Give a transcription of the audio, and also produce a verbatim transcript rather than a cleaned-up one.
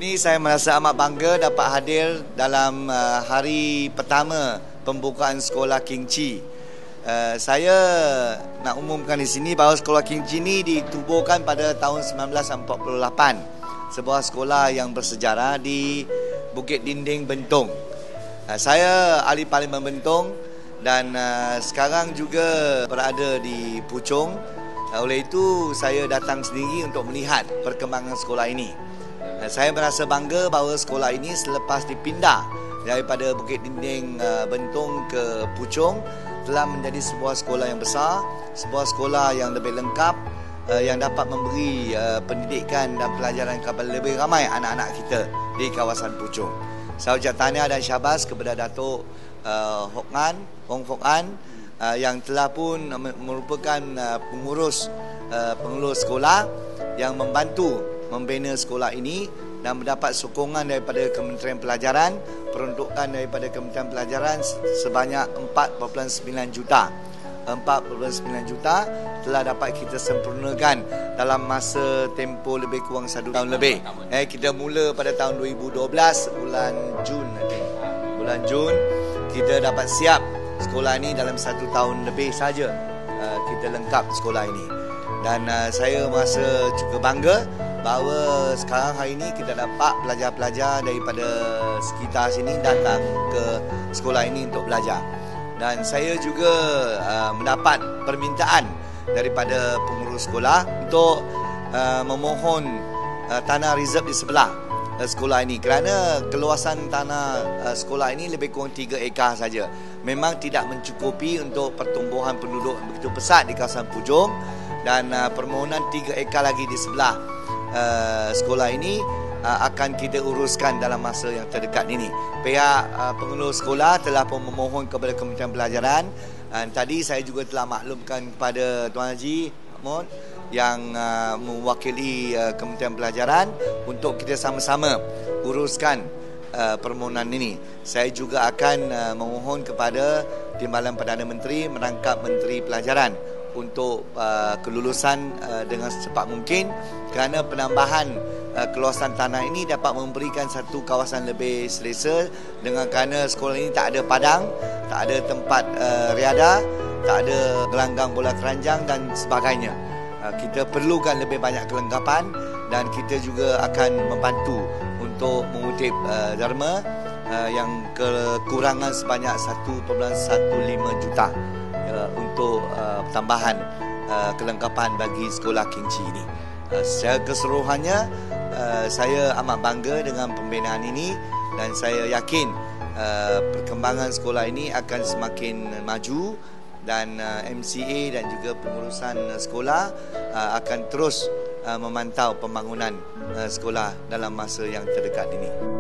ini saya merasa amat bangga dapat hadir dalam uh, hari pertama pembukaan sekolah King Chi. Uh, saya nak umumkan di sini bahawa sekolah King Chi ini ditubuhkan pada tahun sembilan belas empat puluh lapan. Sebuah sekolah yang bersejarah di Bukit Dinding, Bentong. Uh, saya ahli Parlimen Bentong dan uh, sekarang juga berada di Puchong. Uh, oleh itu saya datang sendiri untuk melihat perkembangan sekolah ini. Saya merasa bangga bahawa sekolah ini selepas dipindah daripada Bukit Dinding Bentong ke Puchong telah menjadi sebuah sekolah yang besar, sebuah sekolah yang lebih lengkap, yang dapat memberi pendidikan dan pelajaran kepada lebih ramai anak-anak kita di kawasan Puchong. Saya ucap tahniah dan syabas kepada Datuk Hok An, Hong Fok An yang telah pun merupakan pengurus pengurus sekolah yang membantu membina sekolah ini dan mendapat sokongan daripada Kementerian Pelajaran, peruntukan daripada Kementerian Pelajaran sebanyak empat perpuluhan sembilan juta. empat perpuluhan sembilan juta telah dapat kita sempurnakan dalam masa tempoh lebih kurang satu tahun lebih. Eh, kita mula pada tahun dua ribu dua belas bulan Jun nanti. Bulan Jun kita dapat siap sekolah ini dalam satu tahun lebih saja uh, kita lengkap sekolah ini. Dan uh, saya merasa cukup bangga bahawa sekarang hari ini kita dapat pelajar-pelajar daripada sekitar sini datang ke sekolah ini untuk belajar. Dan saya juga uh, mendapat permintaan daripada pengurus sekolah untuk uh, memohon uh, tanah reserve di sebelah uh, sekolah ini kerana keluasan tanah uh, sekolah ini lebih kurang tiga ekar saja. Memang tidak mencukupi untuk pertumbuhan penduduk begitu pesat di kawasan Puchong dan uh, permohonan tiga ekar lagi di sebelah Uh, sekolah ini uh, akan kita uruskan dalam masa yang terdekat ini. Pihak uh, pengurus sekolah telah pun memohon kepada Kementerian Pelajaran dan tadi saya juga telah maklumkan kepada Tuan Haji Mahmud yang uh, mewakili uh, Kementerian Pelajaran untuk kita sama-sama uruskan uh, permohonan ini. Saya juga akan uh, memohon kepada Timbalan Perdana Menteri merangkap Menteri Pelajaran untuk uh, kelulusan uh, dengan secepat mungkin kerana penambahan uh, keluasan tanah ini dapat memberikan satu kawasan lebih selesa dengan kerana sekolah ini tak ada padang, tak ada tempat uh, riada, tak ada gelanggang bola keranjang dan sebagainya. Uh, kita perlukan lebih banyak kelengkapan dan kita juga akan membantu untuk mengutip uh, derma uh, yang kekurangan sebanyak satu perpuluhan satu lima juta Uh, untuk uh, tambahan uh, kelengkapan bagi sekolah King Chi ini. Uh, secara keseluruhannya uh, saya amat bangga dengan pembinaan ini dan saya yakin uh, perkembangan sekolah ini akan semakin maju dan uh, M C A dan juga pengurusan uh, sekolah uh, akan terus uh, memantau pembangunan uh, sekolah dalam masa yang terdekat ini.